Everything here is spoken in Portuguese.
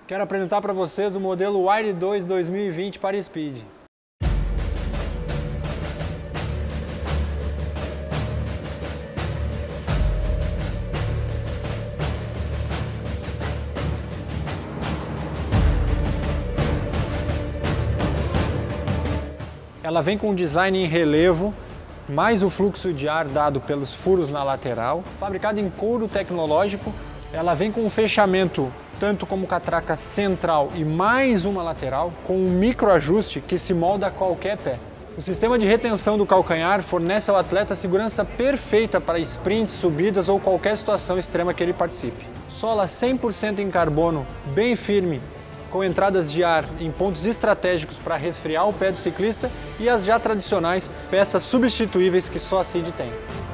Quero apresentar para vocês o modelo Wire 2 2020 para Speed. Ela vem com um design em relevo, mais o fluxo de ar dado pelos furos na lateral. Fabricada em couro tecnológico, ela vem com um fechamento tanto como catraca central e mais uma lateral, com um microajuste que se molda a qualquer pé. O sistema de retenção do calcanhar fornece ao atleta a segurança perfeita para sprints, subidas ou qualquer situação extrema que ele participe. Sola 100% em carbono, bem firme, com entradas de ar em pontos estratégicos para resfriar o pé do ciclista e as já tradicionais peças substituíveis que só a Cid tem.